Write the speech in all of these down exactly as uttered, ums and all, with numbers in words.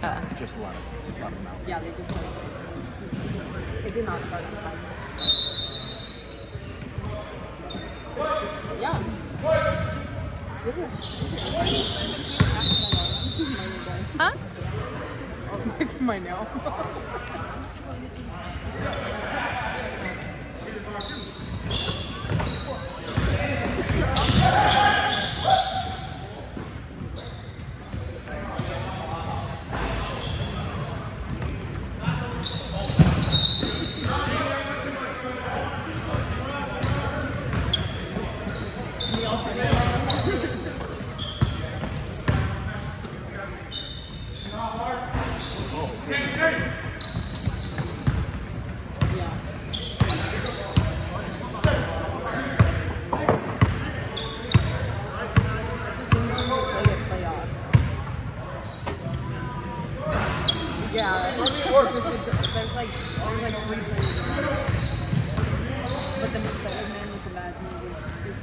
Uh, Just a lot of, a lot of mountains. yeah, they just started. It did not start on time. Yeah. Huh? My nail. Yeah, just, there's like there's like three players in it. But the, the old man with the bad knee is is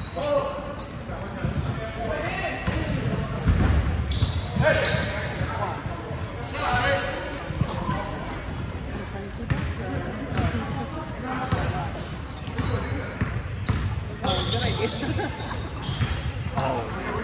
oh, good idea. Oh.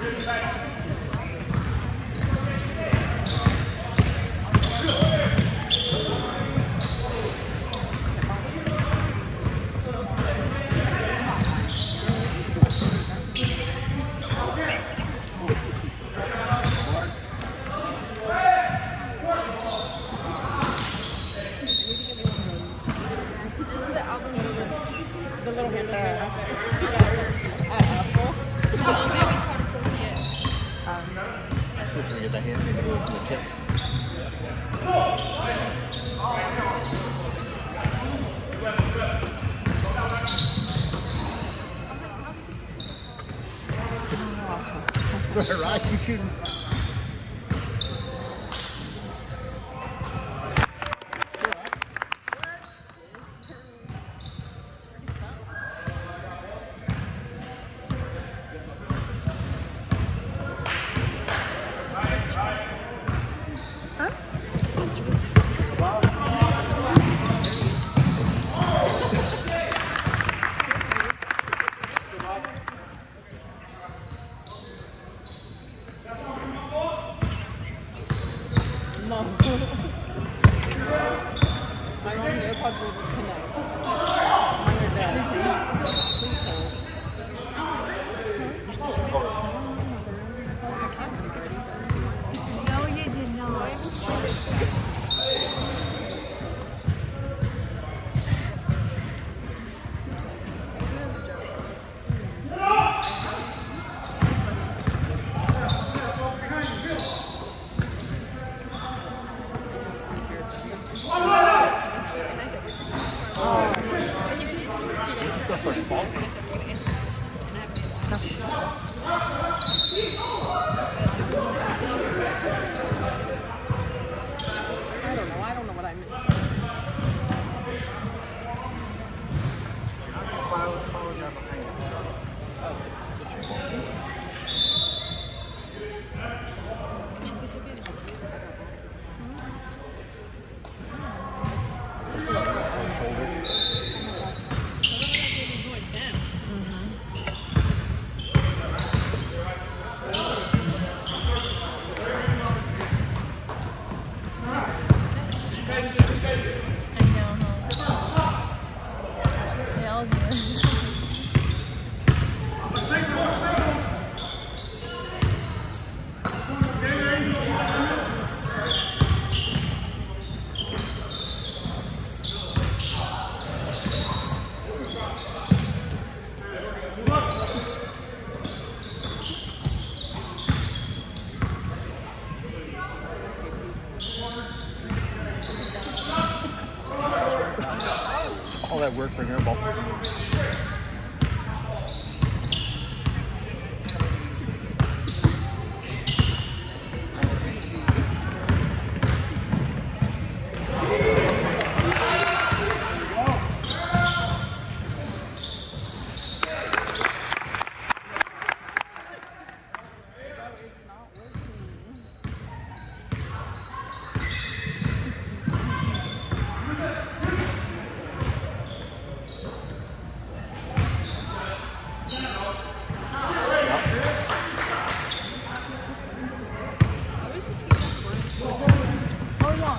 The little handle right out there. At Apple. No, baby's part of forty-eight. Um, I'm still trying to get that hand maybe go from the tip. Right, you shooting. no. My own AirPods will connect. Mine are dead. Please hold. No, you did not. Stuff starts falling. I don't know. I don't know what I missed. All that work for an airball.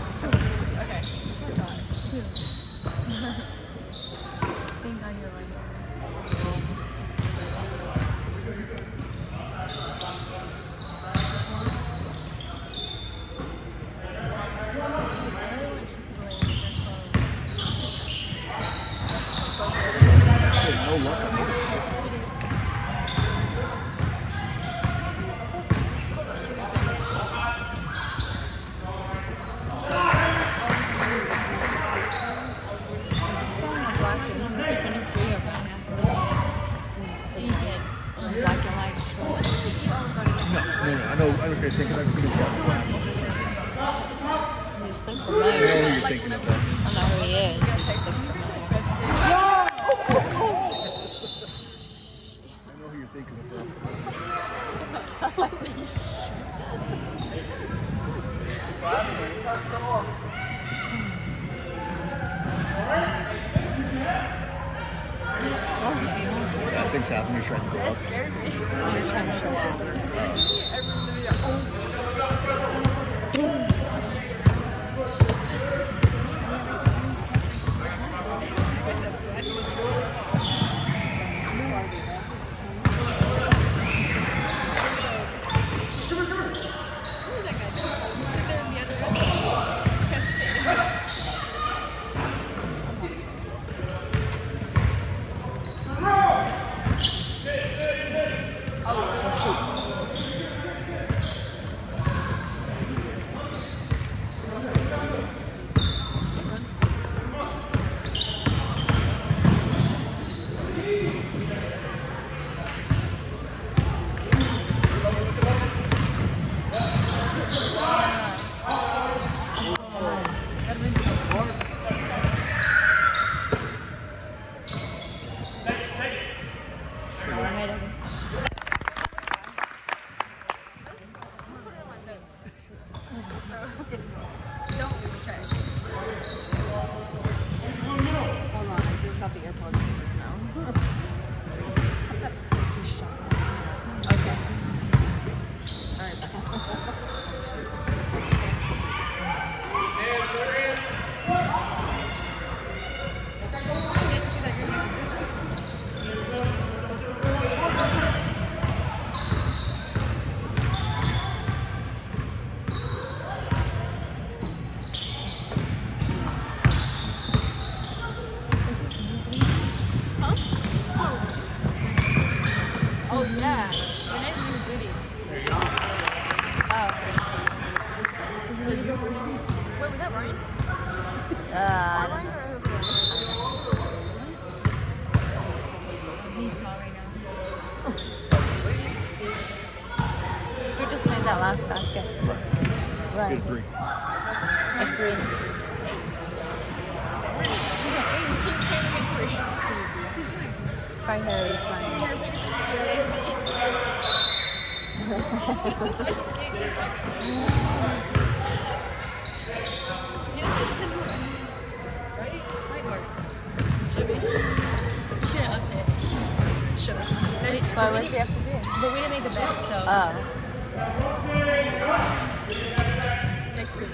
Two. Okay. It's not bad. Two. Thank God you're right. Hey, no luck on this shit. Black and white shorts. No, no, no. I know. I know what you're thinking. I'm going to guess what. You're so I know familiar. who you're thinking of. Though. I know who he is. He's so familiar. I know who you're thinking of. Though. Yeah, things happen. You're trying to go That up. scared me. You're trying to show off. I remember the video. Oh. Sit there in the other end. Catch it. Don't lose track. Hold on, I just got the AirPods now. Okay. Alright. You get to see that you're making this. Oh yeah. Your next is booty. Oh. Wait, was that Ryan? Uh, Ryan or other one? he's saw right now. Who just made that last basket? Right. Right. Get a three. A three. He's like, hey, he can't make three. He's fine. Right here is fine. Right? Might work. Should be. You should have upped it. Should have. But what's he have to do? But we didn't make the bet, so. Oh. Next week.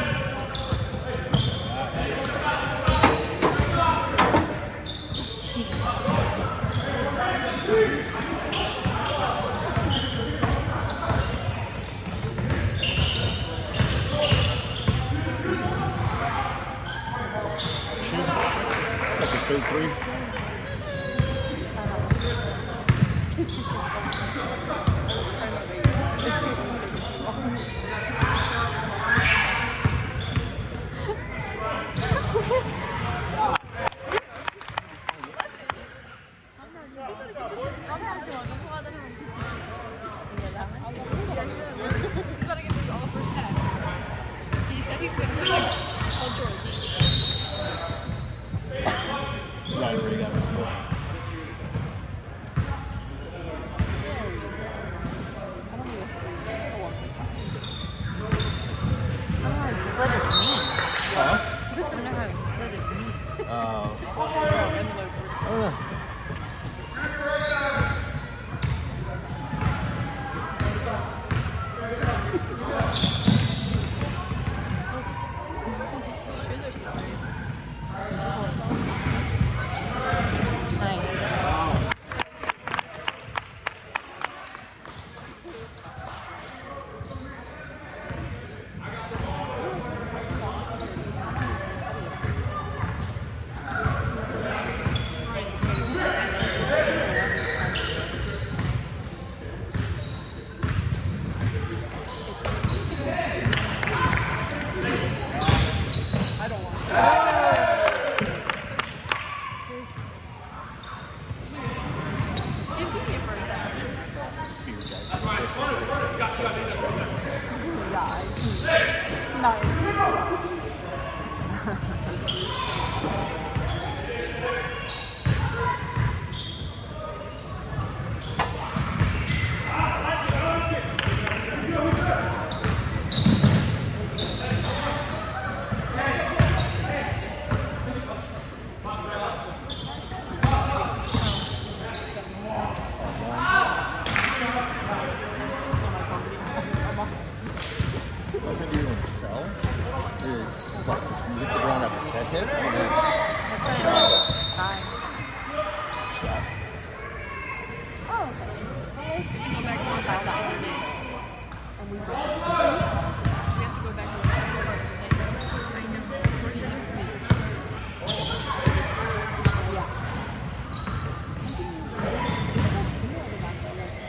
That's his third three. He's about to get this all first half. He said he's gonna play like Paul George. Ryan already got his push. It's like a one-point tie. I don't know how to split his knee. Huh? I don't know how to split his knee. Uh, And like, I don't know. well is what, just move the ground up its head hit? I don't know. Fine. Shot. Oh, okay. Come back and check that one day. And we go. So we have to go back and check that one day. I know. It's forty minutes late. Yeah. It's like similar to that though. Like,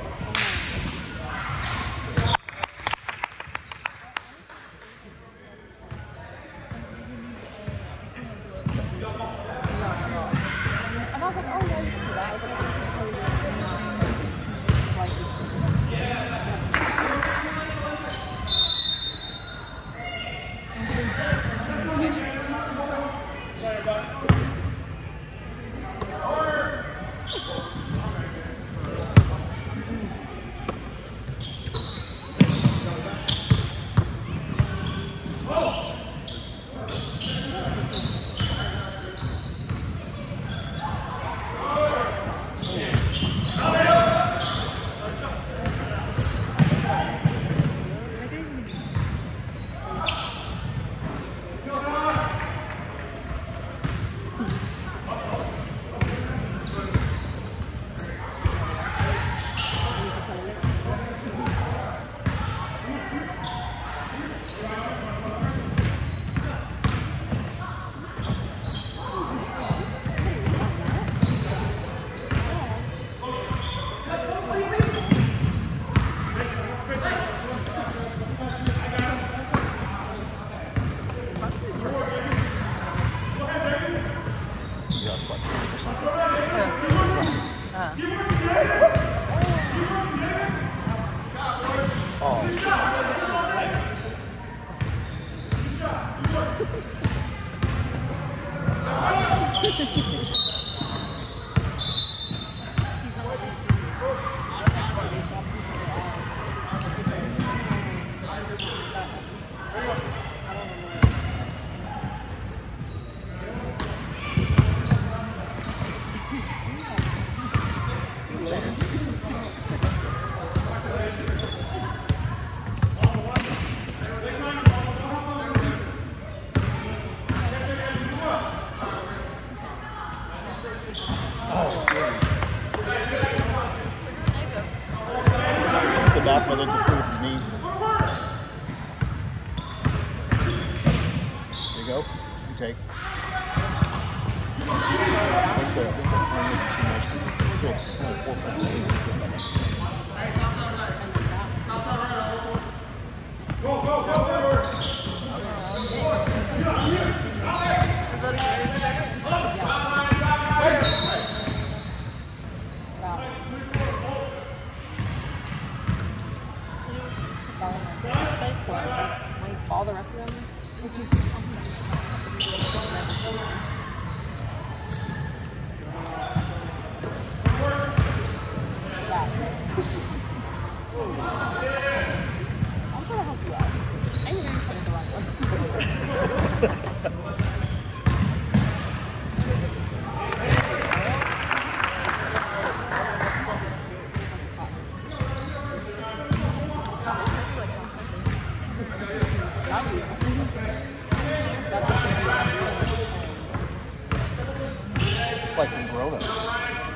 and I was like, oh yeah, you can do that. I was like, this is how you do it. It's slightly similar to it. It's really good. It's You got what, twenty percent? Uh, Oh. He's not letting me do it. It's actually they dropped some kind of uh, it's like, I don't know. The basketball didn't improve his knee. There you go. You take. I think they're, I think they're playing it too much because it's still twenty-four point eight. Go, go, go, all the rest of them. I'm trying to help you out. I know you're putting the wrong one. It's like some grown-ups.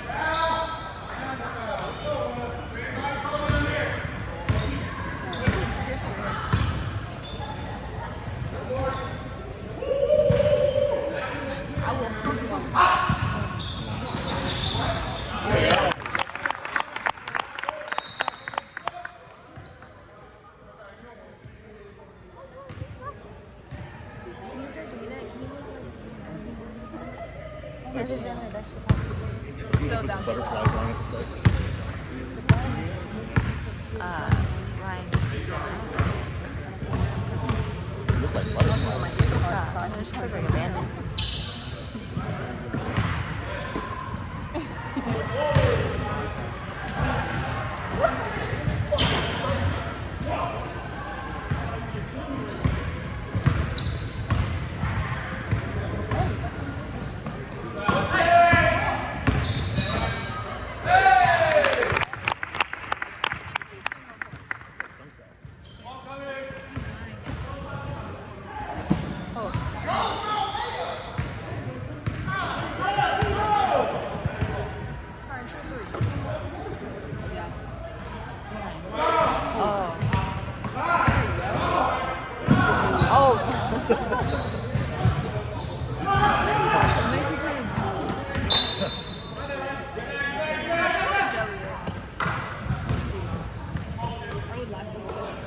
Still Put down. some butterflies on it. It's like, Uh, Ryan. they look like butterflies. Uh, it's just like abandoned. makes you trying to do? I'm trying to jelly it. I would laugh at this.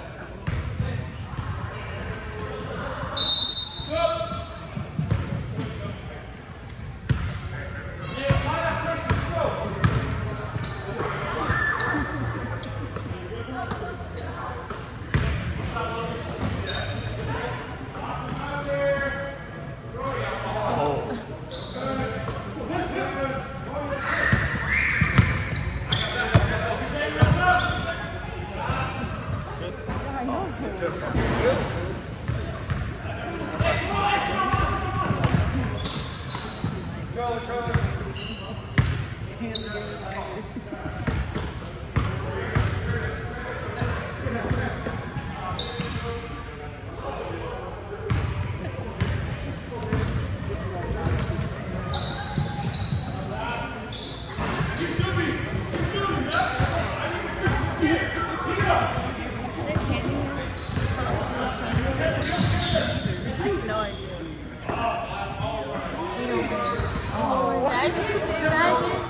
No idea. Oh, imagine, imagine.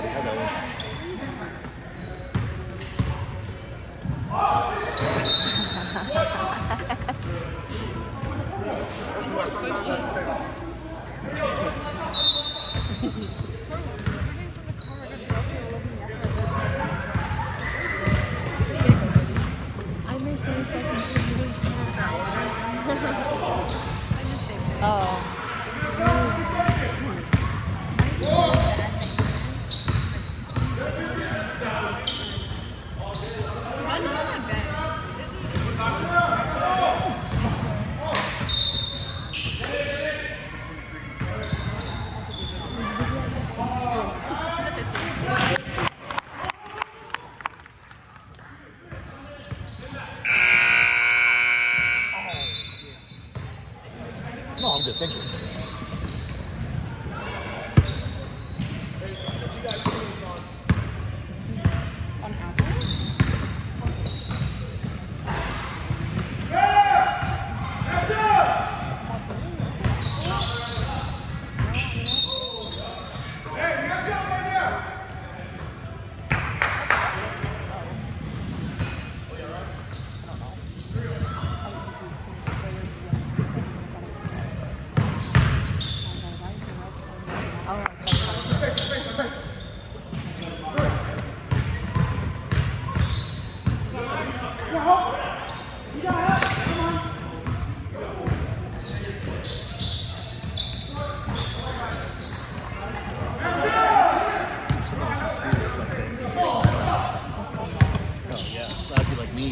I miss you so I just shaved it. Oh. Why is it not that bad? This is what's Zip it to me. No, I'm good. Thank you. On Apple? Sometimes I see this like that. Oh, yeah. So I'd be like me.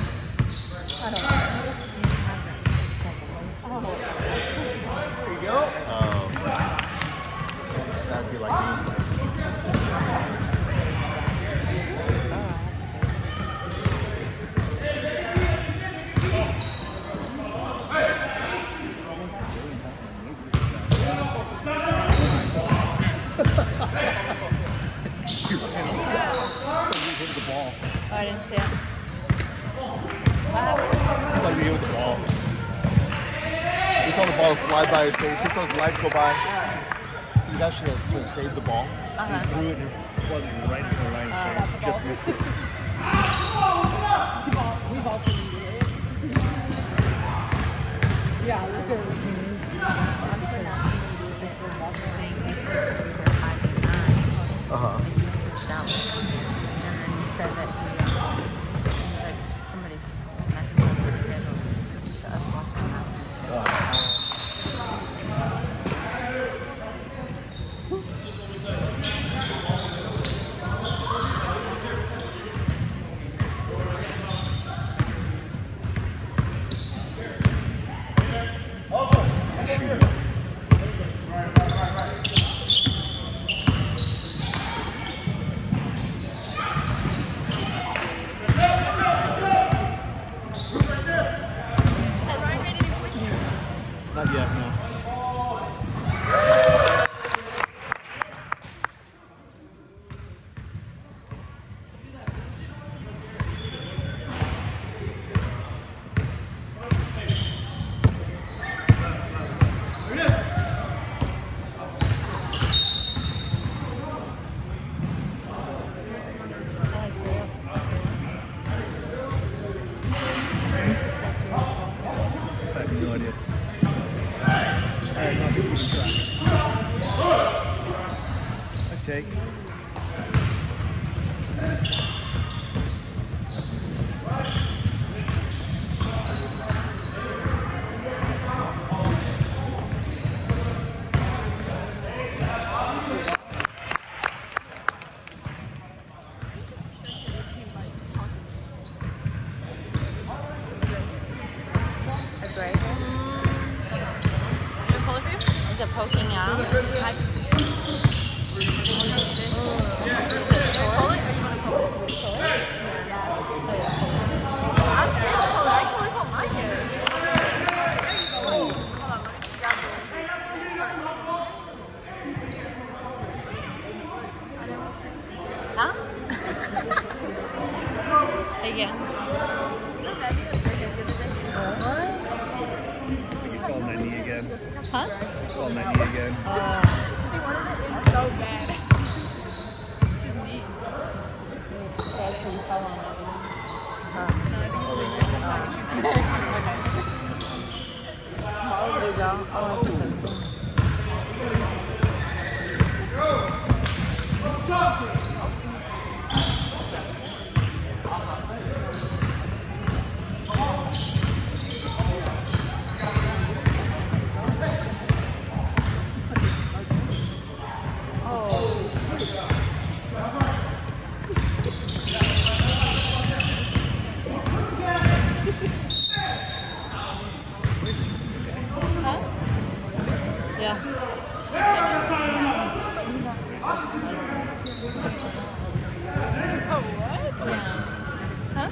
Um, that'd be like me. Hit the ball. Oh, I didn't see it. It's like he hit the ball. He saw the ball fly by his face. He saw his life go by. He actually should have saved the ball. Uh-huh. He threw it and it flooded right into Ryan's face. Just missed it. We've also needed it. Yeah, look at it. I'm sure now somebody do this little box thing. He switched to either five and nine. Uh-huh. And he switched out. And then he said that he, um, like somebody messed up his schedule. So us watching that. Not yet, no. good. Alright, now keep track. Let's take. Is it poking out? I can see it. Is it short? Pull it or you want to pull it? Is it short? Yeah. I'm scared to pull it. I can only pull my hair. There you go. Hold on, let me just grab it. Huh? Again. Call my knee again. Huh? Call my knee again. She wanted it in so bad. She's neat. Okay, please call on it. No, I think it's next time you should take it. There you go. Oh, that's Yeah. Oh, what? Huh?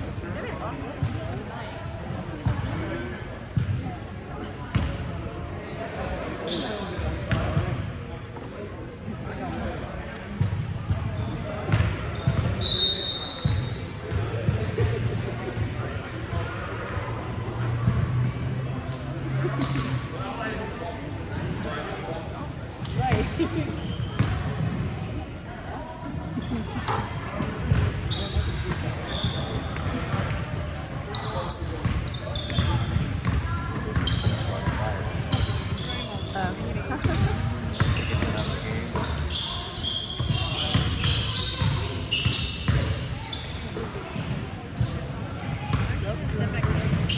Step back there.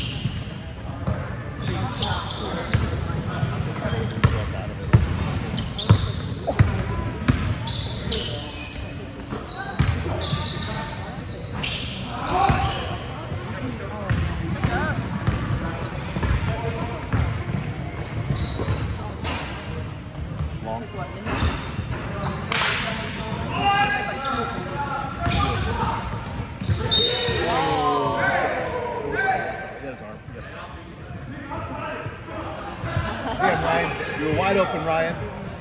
Long. His arm. Yep. Damn, Ryan. You were wide open, Ryan.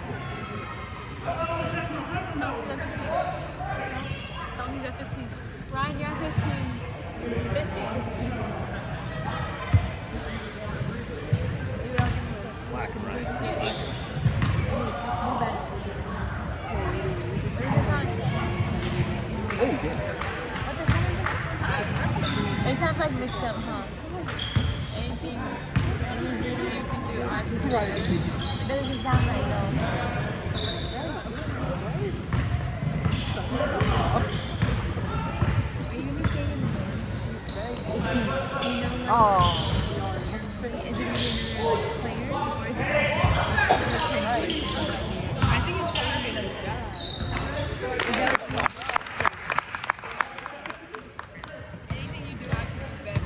Tell me he's at fifteen. Tell me he's at fifteen. Ryan, you're at fifteen. fifteen. Slacking, Ryan. Slacking. Oh, yeah. It sounds like mixed up, huh? Anything, anything you can do, I can do. It doesn't sound like though. Oh. Is it going to be another player, or is it I think it's probably going to be another guy. Is that anything you do, I can do better.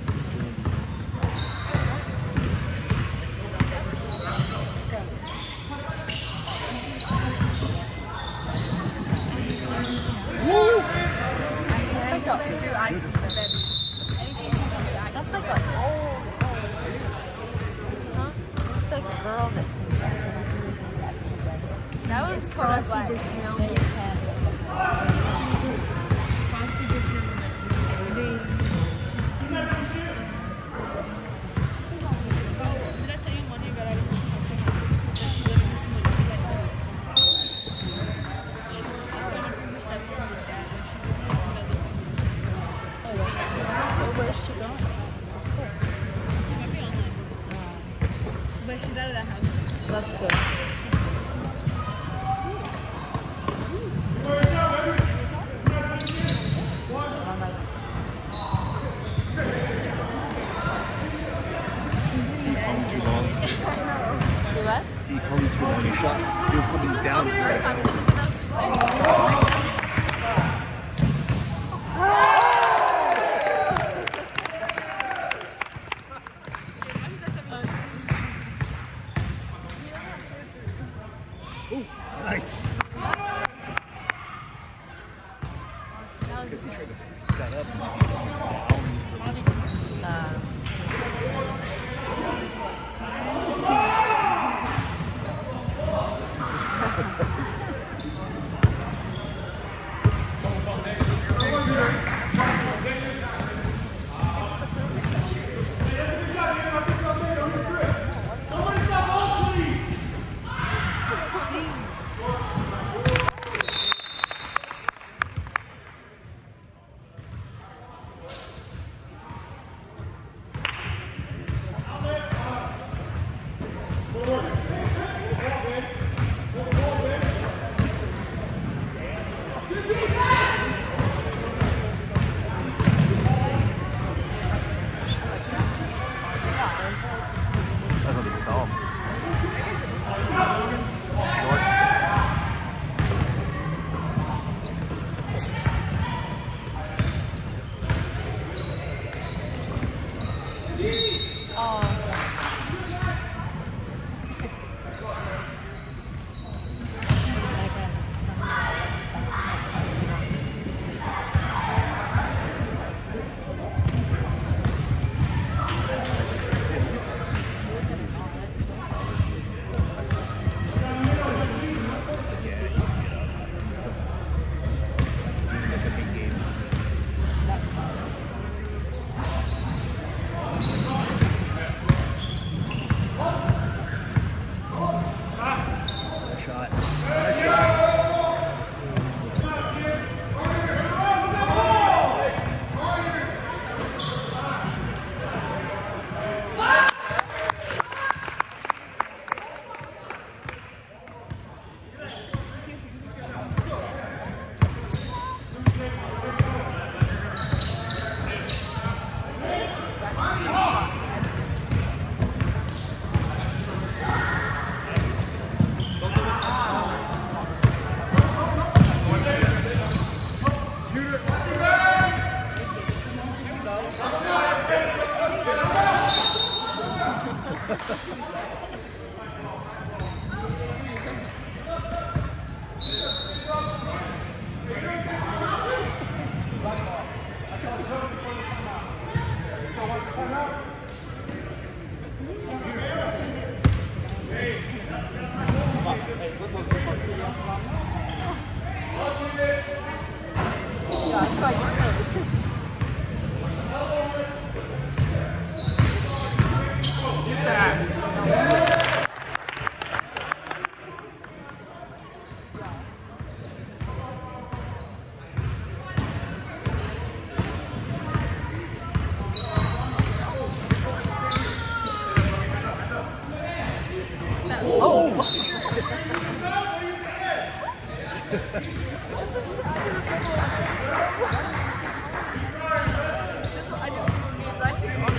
That's like a, Do I can do better. Anything you do, I can that's like a old, huh? It's like a girl that sings that. That was It's kind of Frosty like, the Snowman. Frosty the Snowman. Oh, did I tell you Monday got out of her toxic husband? That she's living with somebody that she's, she's gonna from her stepmom and dad, like she's living with another family. Well, where's she going? To school. She might be online. like she's out of that house. That's good. Too long. You what? He hung too long. He shot. He was You coming should have down. told me first time. You said that was too quick. Nice. Because he tried to f that up and then he came down. Uh, I don't think he saw him. Short. That's a big game. Nice shot. Nice shot. That's what I do for me. I think on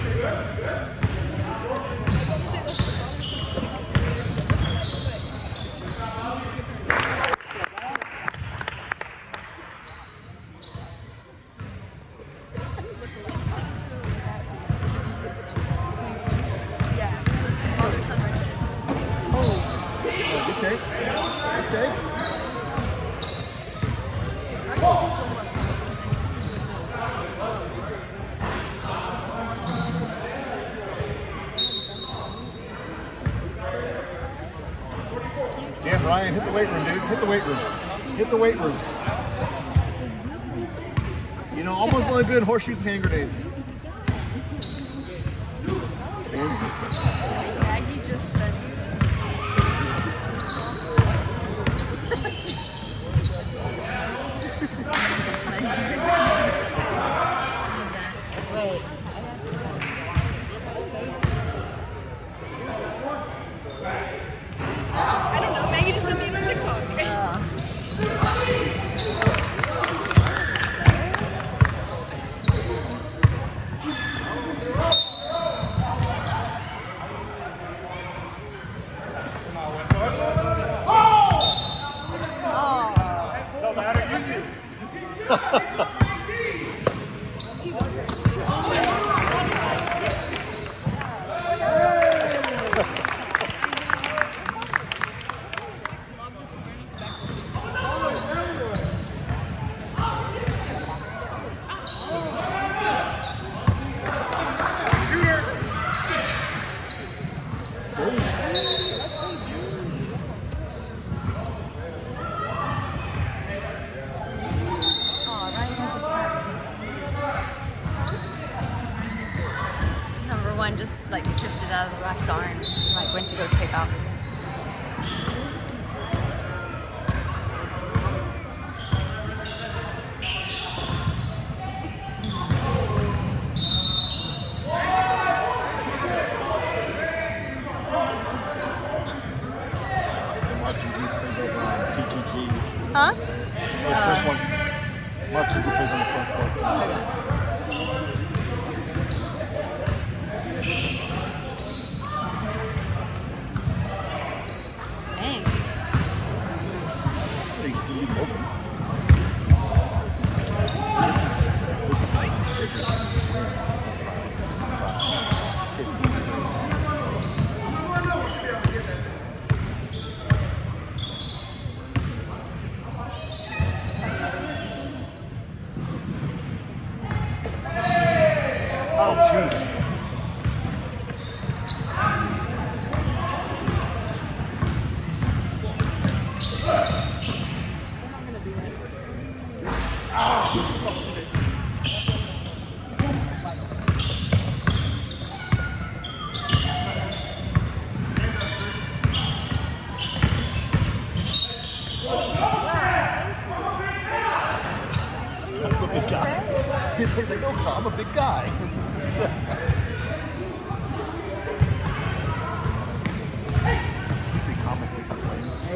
Good take. Good take. Yeah, Brian, hit the weight room, dude. Hit the weight room. Hit the weight room. You know, almost only good horseshoes and hand grenades. Maggie just sent me this. Wait. Oh, Riley has the chaps. Number one just like tipped it out of the ref's arms and like went to go take off. Marcus Lee plays over on C T G. Huh? The first one. Marcus Lee plays on the front court. Dang. They leave it open. This is this is nice. They're just hitting these guys. Oh jeez. I'm a big guy. He's he's like, no, I'm a big guy. He's the comic book complaints.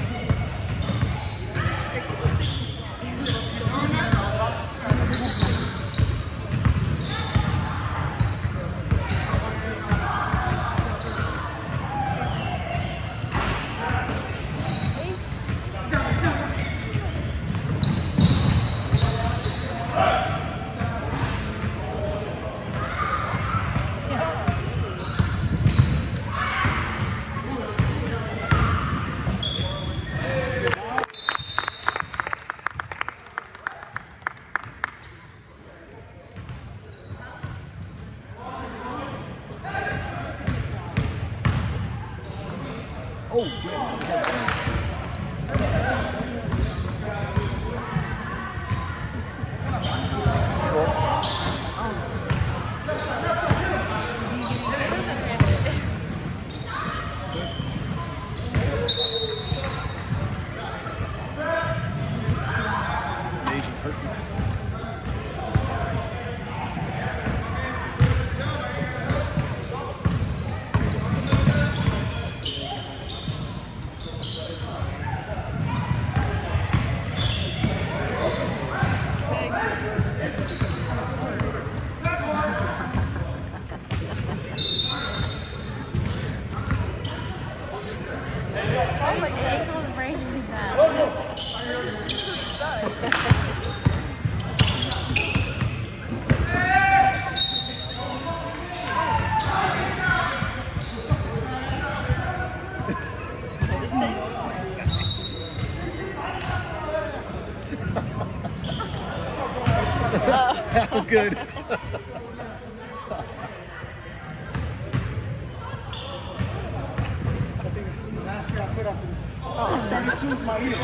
Oh, yeah, she's hurting. Oh my ankle is breaking that. That was good. I think it's the last year I put after this. Oh, thirty-two is my year.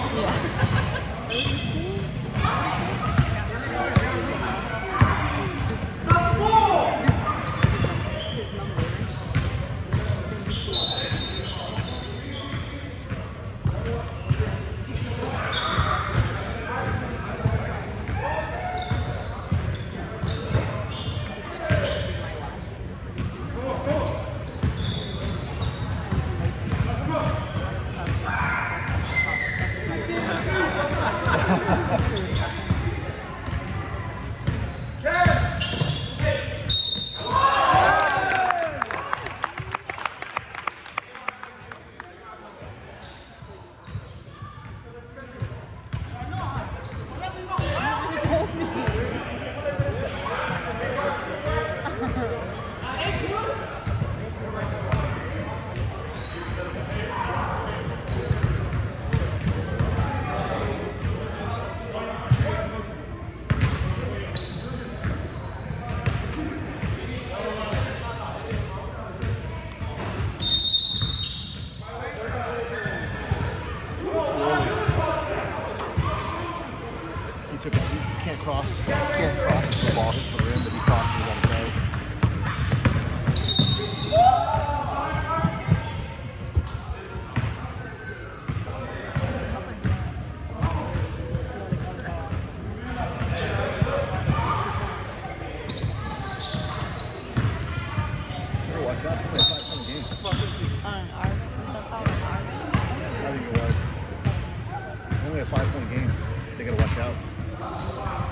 cross, can't cross if the ball hits the rim, but he crossed and he let it go. Better watch out. It's a five-point game. On our, what's that called? Our, I think it was. Only a five-point game. They gotta watch out.